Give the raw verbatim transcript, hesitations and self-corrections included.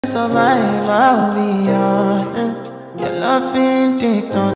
Survive, I'll be honest. Your love ain't it.